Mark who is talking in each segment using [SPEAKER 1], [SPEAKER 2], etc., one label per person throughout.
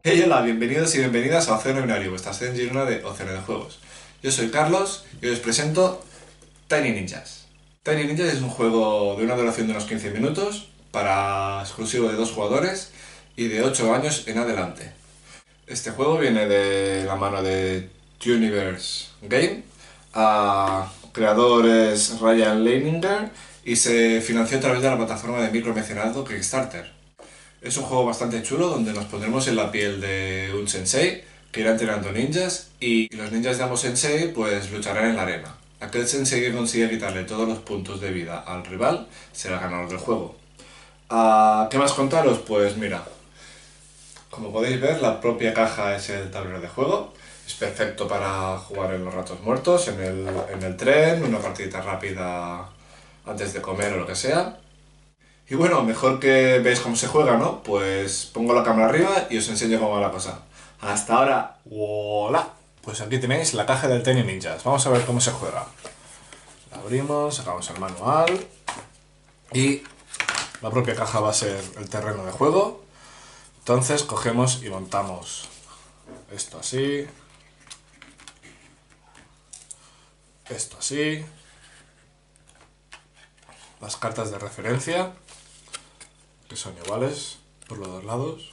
[SPEAKER 1] Hey, hola, bienvenidos y bienvenidas a Océano Binario, vuestra sede en Girona de Océano de Juegos. Yo soy Carlos y hoy os presento Tiny Ninjas. Tiny Ninjas es un juego de una duración de unos 15 minutos, para exclusivo de 2 jugadores y de 8 años en adelante. Este juego viene de la mano de Universe Game, a creadores Ryan Leininger, y se financió a través de la plataforma de micromecenazgo Kickstarter. Es un juego bastante chulo donde nos pondremos en la piel de un sensei que irá entrenando ninjas y los ninjas de ambos sensei pues lucharán en la arena. Aquel sensei que consiga quitarle todos los puntos de vida al rival será el ganador del juego. ¿Qué más contaros? Pues mira, como podéis ver, la propia caja es el tablero de juego. Es perfecto para jugar en los ratos muertos, en el tren, una partidita rápida antes de comer o lo que sea. Y bueno, mejor que veáis cómo se juega, ¿no? Pues pongo la cámara arriba y os enseño cómo va la cosa. Hasta ahora. ¡Hola! Pues aquí tenéis la caja del Tiny Ninjas. Vamos a ver cómo se juega. La abrimos, sacamos el manual y la propia caja va a ser el terreno de juego. Entonces cogemos y montamos esto así, esto así, las cartas de referencia, que son iguales por los dos lados.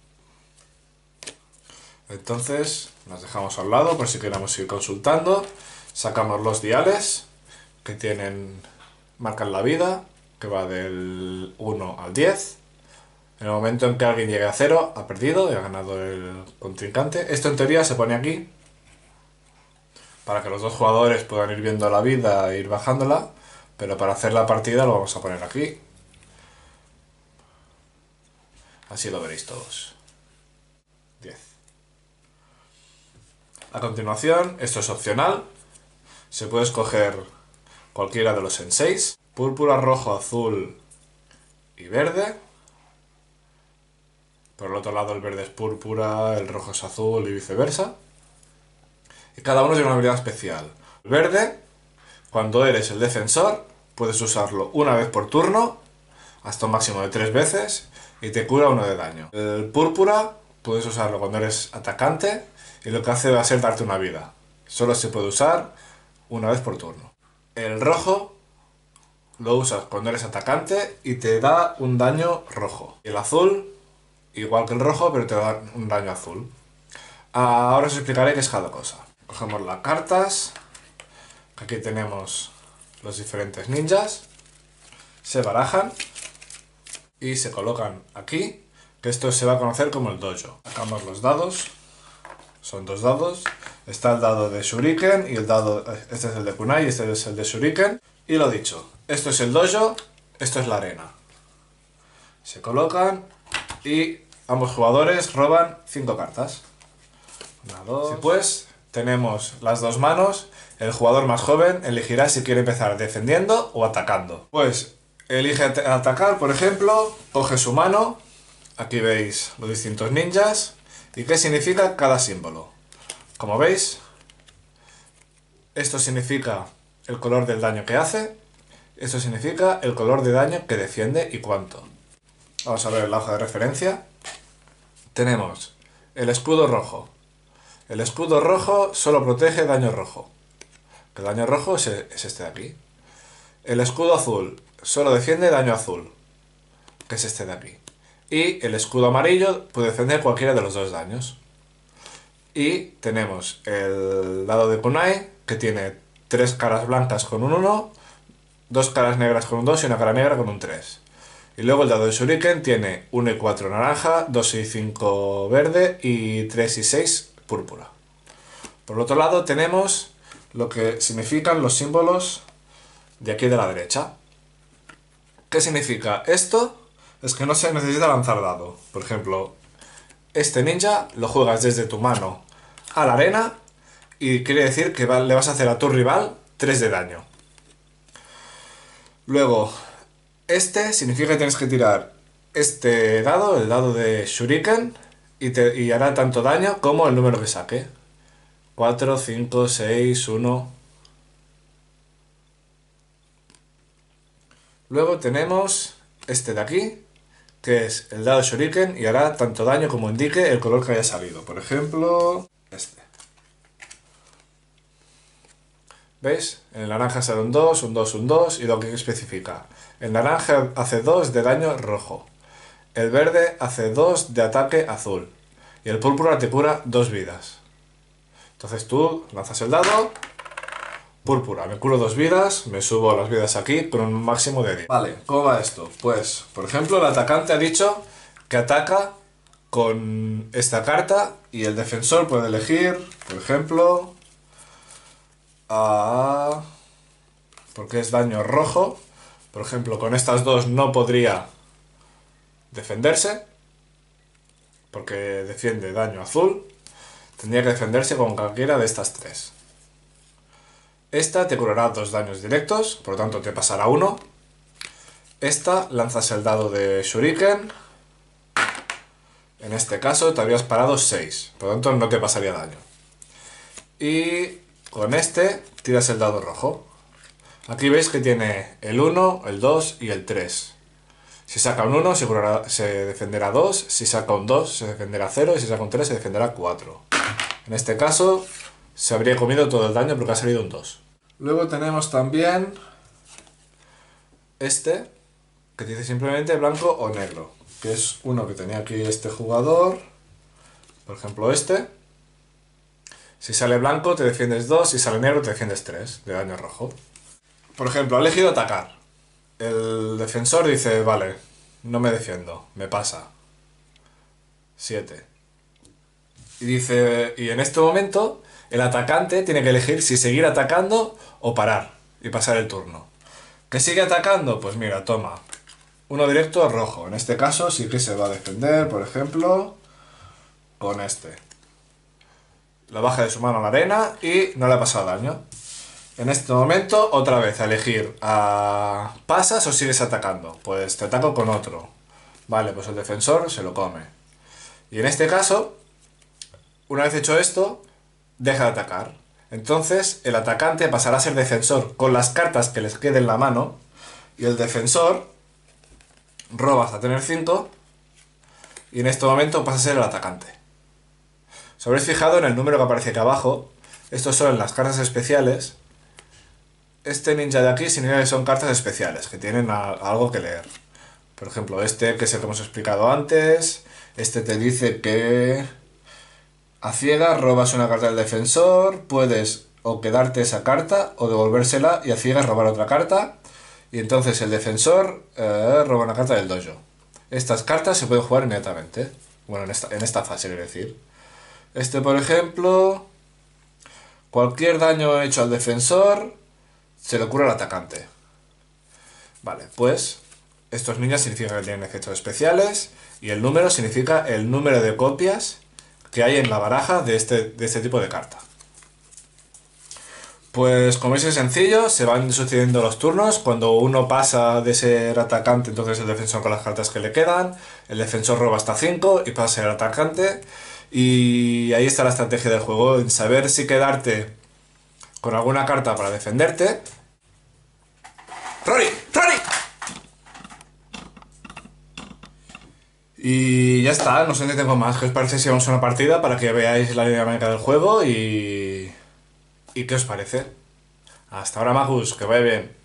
[SPEAKER 1] Entonces las dejamos a un lado por si queremos ir consultando. Sacamos los diales que marcan la vida, que va del 1 al 10. En el momento en que alguien llegue a 0 ha perdido y ha ganado el contrincante. Esto en teoría se pone aquí para que los dos jugadores puedan ir viendo la vida e ir bajándola, pero para hacer la partida lo vamos a poner aquí. Así lo veréis todos. 10. A continuación, esto es opcional. Se puede escoger cualquiera de los senseis. Púrpura, rojo, azul y verde. Por el otro lado el verde es púrpura, el rojo es azul y viceversa. Y cada uno tiene una habilidad especial. El verde, cuando eres el defensor, puedes usarlo una vez por turno, hasta un máximo de 3 veces, y te cura 1 de daño. El púrpura, puedes usarlo cuando eres atacante, y lo que hace va a ser darte una vida. Solo se puede usar una vez por turno. El rojo lo usas cuando eres atacante y te da un daño rojo. Y el azul, igual que el rojo, pero te da un daño azul. Ahora os explicaré qué es cada cosa. Cogemos las cartas. Aquí tenemos los diferentes ninjas. Se barajan y se colocan aquí, que esto se va a conocer como el dojo. Sacamos los dados. Son 2 dados. Está el dado de Shuriken y el dado... Este es el de Kunai y este es el de Shuriken. Y lo dicho, esto es el dojo, esto es la arena. Se colocan y ambos jugadores roban 5 cartas. 1, 2... Después tenemos las 2 manos. El jugador más joven elegirá si quiere empezar defendiendo o atacando. Pues elige atacar, por ejemplo, coge su mano. Aquí veis los distintos ninjas. ¿Y qué significa cada símbolo? Como veis, esto significa el color del daño que hace. Esto significa el color de daño que defiende y cuánto. Vamos a ver la hoja de referencia. Tenemos el escudo rojo. El escudo rojo solo protege daño rojo. El daño rojo es este de aquí. El escudo azul solo defiende daño azul, que es este de aquí. Y el escudo amarillo puede defender cualquiera de los 2 daños. Y tenemos el dado de Kunai, que tiene 3 caras blancas con un 1, 2 caras negras con un 2 y una cara negra con un 3. Y luego el dado de Shuriken tiene 1 y 4 naranja, 2 y 5 verde y 3 y 6 púrpura. Por el otro lado tenemos lo que significan los símbolos de aquí de la derecha. ¿Qué significa esto? Es que no se necesita lanzar dado. Por ejemplo, este ninja lo juegas desde tu mano a la arena y quiere decir que le vas a hacer a tu rival 3 de daño. Luego, este significa que tienes que tirar este dado, el dado de Shuriken, y hará tanto daño como el número que saque. 4, 5, 6, 1... Luego tenemos este de aquí, que es el dado Shuriken y hará tanto daño como indique el color que haya salido. Por ejemplo, este. ¿Veis? En el naranja sale un 2, un 2, un 2 y lo que especifica. El naranja hace 2 de daño rojo. El verde hace 2 de ataque azul. Y el púrpura te cura 2 vidas. Entonces tú lanzas el dado. Púrpura, me curo 2 vidas, me subo las vidas aquí con un máximo de 10. Vale, ¿cómo va esto? Pues, por ejemplo, el atacante ha dicho que ataca con esta carta y el defensor puede elegir, por ejemplo, porque es daño rojo. Por ejemplo, con estas dos no podría defenderse, porque defiende daño azul. Tendría que defenderse con cualquiera de estas tres. Esta te curará 2 daños directos, por lo tanto te pasará 1. Esta lanzas el dado de Shuriken. En este caso te habrías parado 6, por lo tanto no te pasaría daño. Y con este tiras el dado rojo. Aquí veis que tiene el 1, el 2 y el 3. Si saca un 1 se defenderá 2, si saca un 2 se defenderá 0 y si saca un 3 se defenderá 4. En este caso se habría comido todo el daño porque ha salido un 2. Luego tenemos también este, que dice simplemente blanco o negro, que es uno que tenía aquí este jugador, por ejemplo este. Si sale blanco te defiendes 2, si sale negro te defiendes 3 de daño rojo. Por ejemplo, ha elegido atacar. El defensor dice, vale, no me defiendo, me pasa 7. Y dice, y en este momento el atacante tiene que elegir si seguir atacando o parar y pasar el turno. ¿Que sigue atacando? Pues mira, toma. Uno directo rojo. En este caso sí que se va a defender, por ejemplo, con este. Lo baja de su mano a la arena y no le ha pasado daño. En este momento, otra vez a elegir ¿pasas o sigues atacando? Pues te ataco con otro. Vale, pues el defensor se lo come. Y en este caso, una vez hecho esto, deja de atacar. Entonces el atacante pasará a ser defensor con las cartas que les quede en la mano y el defensor roba hasta tener 5 y en este momento pasa a ser el atacante. Os habréis fijado en el número que aparece aquí abajo. Estos son las cartas especiales. Este ninja de aquí significa que son cartas especiales, que tienen algo que leer. Por ejemplo, este que es el que hemos explicado antes. Este te dice que a ciegas robas una carta del defensor, puedes o quedarte esa carta o devolvérsela y a ciegas robar otra carta. Y entonces el defensor roba una carta del dojo. Estas cartas se pueden jugar inmediatamente. Bueno, en esta fase, quiero decir. Este, por ejemplo, cualquier daño hecho al defensor se le cura al atacante. Vale, pues estos ninjas significan que tienen efectos especiales y el número significa el número de copias que hay en la baraja de este tipo de carta. Pues como veis es sencillo, se van sucediendo los turnos. Cuando uno pasa de ser atacante, entonces el defensor con las cartas que le quedan, el defensor roba hasta 5 y pasa a ser atacante. Y ahí está la estrategia del juego, en saber si quedarte con alguna carta para defenderte. ¡Rory! ¡Rory! Y ya está, no sé si tengo más. ¿Qué os parece si vamos a una partida para que veáis la dinámica del juego y qué os parece? Hasta ahora, Magus, que vaya bien.